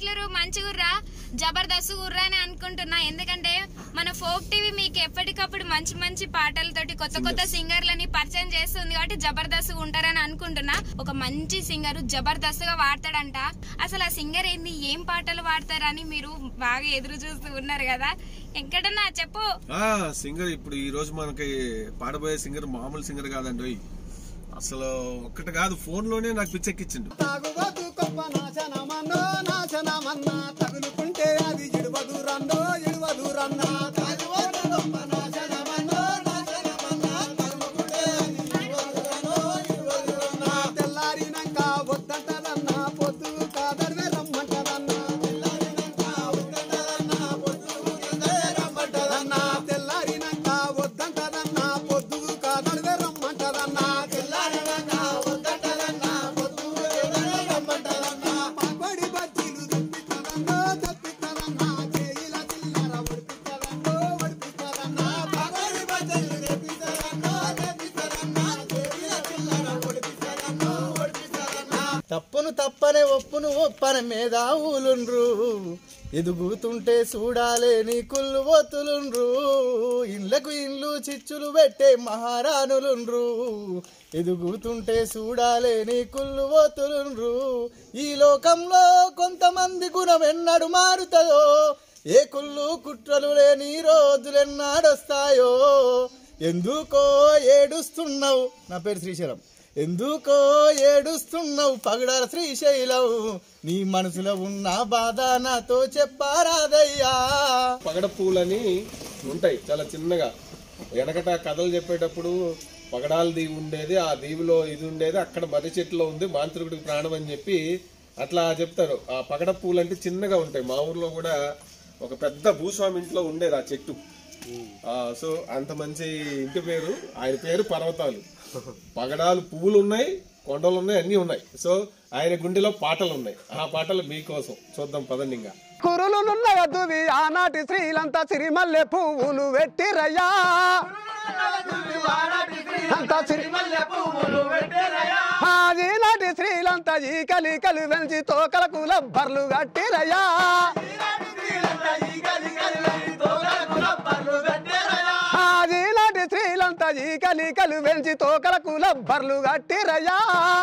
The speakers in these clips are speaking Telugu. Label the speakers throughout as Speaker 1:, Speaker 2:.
Speaker 1: ఎట్లరు మంచిగుర్రా జబర్దస్త్ గుర్రా అని అనుకుంటున్నా. ఎందుకంటే మన ఫోక్ టీవీ మీకు ఎప్పటికప్పుడు మంచి మంచి పాటలతోటి కొత్త కొత్త సింగర్లని పరిచయం చేస్తుంది కాబట్టి జబర్దస్త్ ఉంటారని అనుకుంటున్నా. ఒక మంచి సింగర్ జబర్దస్త్ గా వాడతాడంట. అసలు ఆ సింగర్ ఏంది, ఏం పాటలు వాడతారని మీరు బాగా ఎదురు చూస్తూ ఉన్నారు కదా. ఎక్కడన్నా చెప్పు.
Speaker 2: సింగర్ ఇప్పుడు ఈ రోజు మనకి పాడబోయే సింగర్ మామూలు సింగర్ కాదండి. అసలు ఒక్కటి కాదు, ఫోన్ లోనే నాకు పిచ్చెక్కిచ్చిండు.
Speaker 3: తగులుకుంటే అది ఇడువదు రన్నో ఇడువదు రన్నా తెల్లారినాక వద్దంటదన్నా పొద్దు కాదర్వే రమ్మంటదన్నా తెల్లారినాక వద్దంటదన్నా పొద్దు కాదర్వే రమ్మంటదన్నా పకోడి బజ్జీలు తెప్పిస్తదన్నా తెప్పిస్తదన్నా చేయిల చిల్లర ఒడిపిస్తదన్నో ఒడిపిస్తదన్నా పకోడి బజ్జీలు తెప్పిస్తదన్నా తెప్పిస్తదన్నా చేయిల చిల్లర ఒడిపిస్తదన్నో ఒడిపిస్తదన్నా తప్పును తప్పనే ఒప్పును ఒప్పన మేధావులుండ్రు ఎదుగుతుంటే చూడాలే నీ కుళ్ళు ఒత్తులుండ్రు ఇండ్లకు ఇండ్లు చిచ్చులు పెట్టే మహారాణులుండ్రు ఎదుగుతుంటే చూడాలే నీ కుళ్ళు ఒత్తులుండ్రు ఈ లోకంలో కొంతమంది గుణం ఎన్నడు మారుతుందో ఏ కుళ్ళు కుట్రలు లేని రోజులెన్నాడొస్తాయో ఎందుకో ఏడుస్తున్నావు. నా పేరు శ్రీశైలం. ఎందుకో ఏడుస్తున్నావు పగడాల శ్రీశైలం, నీ మనసులో ఉన్న బాధ నాతో చెప్పారాదయ్యా.
Speaker 2: పగడ పూలని ఉంటాయి చాలా చిన్నగా. వెనకట కథలు చెప్పేటప్పుడు పగడాల దీవి ఉండేది, ఆ దీవిలో ఇది ఉండేది, అక్కడ మర్రి చెట్టులో ఉంది మాంత్రికుడికి ప్రాణం అని చెప్పి అట్లా చెప్తారు. ఆ పగడ పూలు అంటే చిన్నగా ఉంటాయి. మా ఊర్లో కూడా ఒక పెద్ద భూస్వామి ఇంట్లో ఉండేది ఆ చెట్టు. సో అంత మంచి ఇంటి పేరు, ఆయన పేరు పర్వతాలు. పగడాలు పువ్వులు ఉన్నాయి, కొండలు ఉన్నాయి, అన్ని ఉన్నాయి. సో ఆయన గుండెలో పాటలు ఉన్నాయి. ఆ పాటలు మీకోసం చూద్దాం పదండి. ఇంకా
Speaker 3: కురులునున్నగా దువి ఆనాటి శ్రీలంతా సిరిమల్లె పువ్వులు పెట్టిరయ్యా, ఆనాటి శ్రీలంతా ఈ కలికలు వెంచి తోకలకు లబ్బర్లు కట్టిరయ్యా, ఆనాటి శ్రీలంతా ఈ కలికలు వెంచి తోకలకు లబ్బర్లు కట్టిరయ్యా,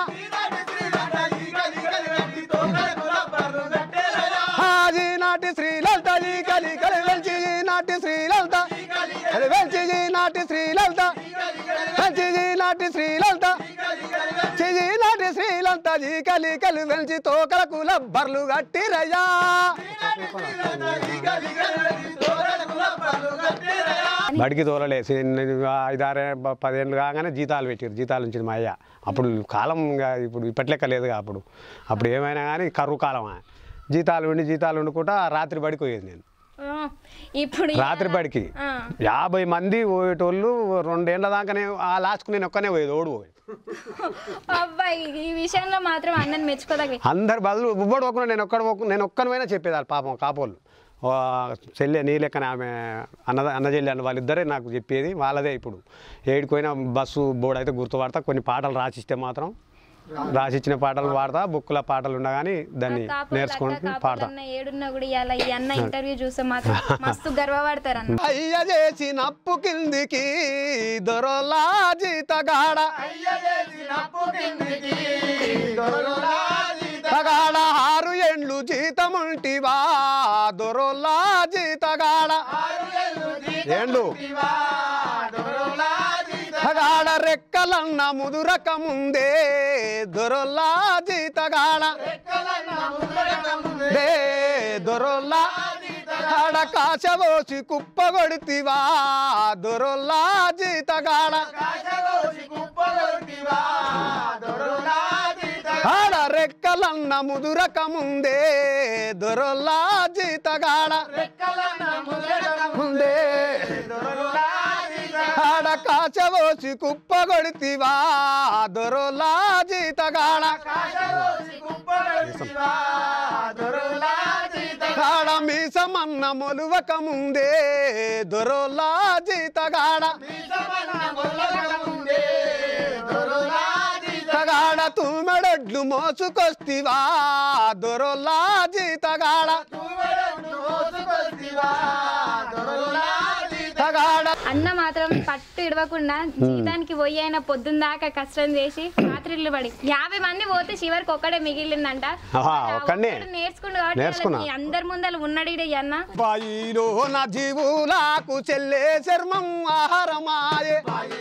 Speaker 3: నాటి శ్రీలంత కలికలు వెంచి నాటి శ్రీలంత వెంచి నాటి శ్రీలంత వెంచి నాటి శ్రీలంత నాటి శ్రీలంత ఈ కలికలు వెంచి తోకలకు లబ్బర్లు కట్టిరయ్యా.
Speaker 4: బడికి తోలలేసి 5-6-10 ఏళ్ళు కాగానే జీతాలు పెట్టారు. జీతాలు ఉంచింది మా అయ్య. అప్పుడు కాలం ఇప్పుడు ఇప్పట్లెక్క లేదుగా. అప్పుడు ఏమైనా కానీ కరువు కాలం. జీతాలు వండుకుంటా రాత్రి బడికి పోయేది నేను.
Speaker 1: ఇప్పుడు
Speaker 4: రాత్రి బడికి 50 మంది పోయేటోళ్ళు 2 ఏళ్ల దాకానే ఆ లాస్ట్కు నేను ఒక్కనే పోయేది, ఓడిపోయేది.
Speaker 1: అబ్బాయి ఈ విషయంలో మాత్రం అన్నని మెచ్చుకోదగ్గ.
Speaker 4: అందరు బదులు ఉబ్బడు పోకుండా నేను ఒక్కనమైనా చెప్పేది. వాళ్ళు పాపం కాపోళ్ళు చెల్లె నీ లెక్కన ఆమె అన్న చెల్లి అన్న వాళ్ళిద్దరే నాకు చెప్పేది. వాళ్ళదే ఇప్పుడు ఏడిపోయినా బస్సు బోర్డు అయితే గుర్తుపడతా. కొన్ని పాటలు రాసిస్తే మాత్రం రాసిచ్చిన పాటలు పాడతా. బుక్ల పాటలు ఉండగాని దాన్ని నేర్చుకుంటూ పాడతా.
Speaker 1: ఏడున్నా కూడా ఇవాళ ఈ అన్న ఇంటర్వ్యూ చూస్తే మాత్రం మస్తు గర్వపడతారు.
Speaker 3: అయ్య చేసినప్పు కిందికి దొరలా జీతగాడ, తగాడ 6 ఏండ్లు జీతముంటివా దొరలా జీతగాడ, ఏండ్లు తగాడ రెక్కలన్న ముదురక ముందే దొరలా జీతగాడ, దొరలా ఆడ కాశవోసి కుప్పగొడితివా దొరలా జీతగాడ, ఆడ రెక్కలన్న ముదురక ముందే దొరలా జీతగాడ, ముందే ఆడ కాచవోసి కుప్పగొడితివా దొరలా జీతగాడ, ఆడ మీసమన్న మొలువక ముందే దొరలా జీతగాడ, తగాడ ఆడ తుమ్మెడొడ్లు మోసుకొస్తివా దొరలా జీతగాడ
Speaker 1: అన్న మాత్రం పట్టు ఇడవకుండా జీతానికి పోయి అయిన పొద్దున్న దాకా కష్టం చేసి రాత్రిళ్ళు పడి 50 మంది పోతే చివరికి ఒక్కడే మిగిలిందంట. నేర్చుకుంటూ కాబట్టి అందరి ముందర ఉన్నాడు అన్న.
Speaker 3: బాయిలో నా జీవులకు చెల్లే చర్మం ఆహారమాయే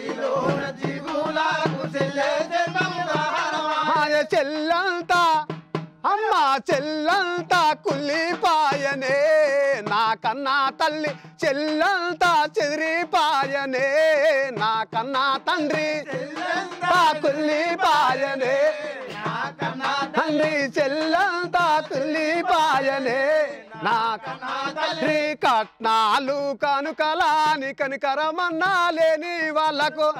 Speaker 3: చెల్లంతా అమ్మ చెల్లంతా కుల్లిపాయనే నా కన్నా తల్లి చెల్లంతా చెదిరిపాయనే నా కన్నా తండ్రి కుల్లిపాయనే తండ్రి చెల్లంతా కుల్లిపాయనే నా తండ్రి కట్నాలు కనుకలాని కనికరమన్నా లేని వాళ్ళకు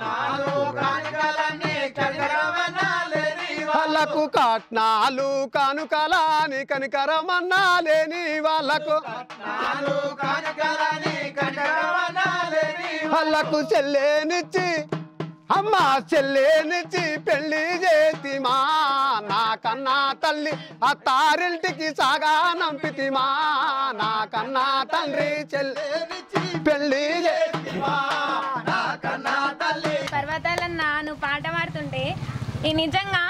Speaker 3: వాళ్ళకు కట్నాలు కానుకలాని కనికరమన్నా లేని వాళ్ళకు వాళ్ళకు చెల్లేనిచ్చి అమ్మ చెల్లేనిచ్చి పెళ్లి చేతిమా నా కన్నా తల్లి అత్తారింటికి సాగా నంపితిమా నా కన్నా తండ్రి చెల్లేనిచ్చి పెళ్లి చేతిమా నా కన్నా తల్లి.
Speaker 1: పర్వతాలన్న నువ్వు పాట పాడుతుంటే ఈ నిజంగా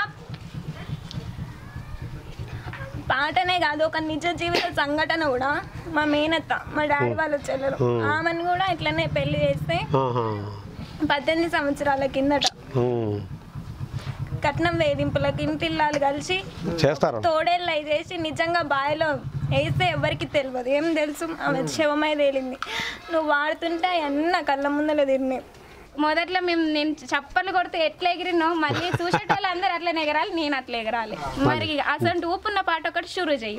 Speaker 1: పాటనే కాదు ఒక నిజ జీవిత సంఘటన కూడా. మా మేనత్త మా డాడీ వాళ్ళ చెల్లెలు ఆమెను కూడా ఇట్లనే పెళ్లి చేస్తే 18 సంవత్సరాల కిందట కట్నం వేధింపులకు ఇంటిల్లాలు కలిసి చేస్తారు తోడేళ్ళు అయి చేసి నిజంగా బావిలో వేస్తే ఎవరికి తెలియదు. ఏం తెలుసు ఆమె శవమై తేలింది. నువ్వు వాడుతుంటే అన్న కళ్ళ ముందర తిరిగినాయి. మొదట్లో నేను చప్పట్లు కొడితే ఎట్లా ఎగిరినో మళ్ళీ చూసేటోళ్ళు అందరు అట్లనే ఎగరాలి, నేను అట్లా ఎగరాలి. మరి అసలు ఊపున్న పాట ఒకటి షురూ చెయ్యి.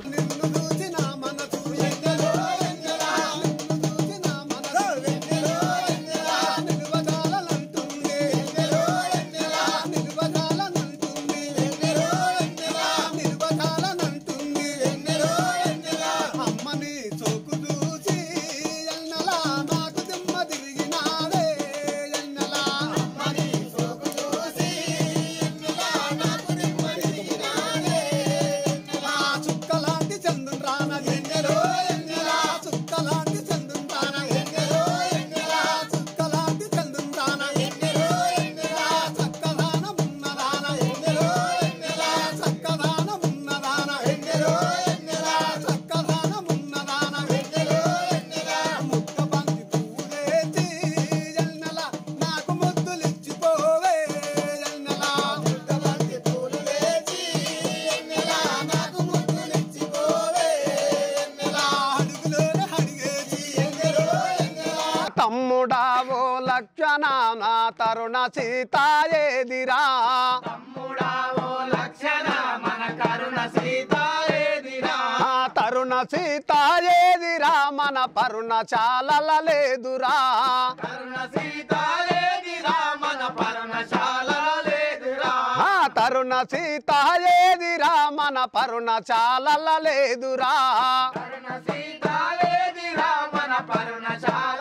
Speaker 3: తమ్ముడావో లక్షణ నా తరుణ సీతాయేదిరా తమ్ముడావో లక్షణ మన కరుణ సీతాయేదిరా తరుణ సీతాయేదిరా మన పరుణ చాలల లేదురా కరుణ సీతాయేదిరా మన పరుణ చాలల లేదురా తరుణ సీతాయేదిరా మన పరుణ చాలల లేదురా కరుణ సీతాయేదిరా మన పరుణ చాలల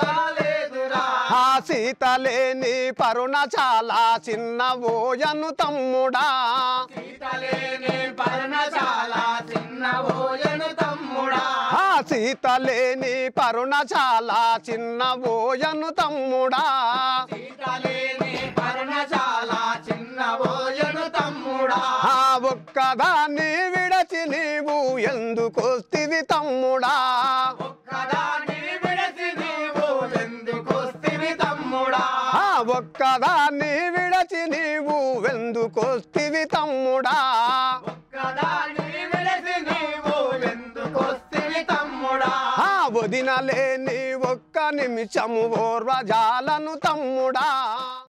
Speaker 3: సీతలేని పరుణ చాలా చిన్నవోయను తమ్ముడా సీతలేని పరుణ చాలా చిన్నవోయను తమ్ముడా సీతలేని పరుణ చాలా చిన్నవోయను తమ్ముడా సీతలేని పరుణ చాలా చిన్నవోయను తమ్ముడా ఒక్కదాన్ని విడచి నీవు ఎందుకొస్తివి తమ్ముడా ఒక్కదాన్ని విడచి నీవు ఎందుకొస్తివి తమ్ముడా ఒక్కదాన్ని విడచి నీవు ఎందుకొస్తివి తమ్ముడా ఒక్కదాన్ని విడచి నీవు ఎందుకొస్తివి తమ్ముడా వదినలేని ఒక్క నిమిషము ఓర్వజాలను తమ్ముడా.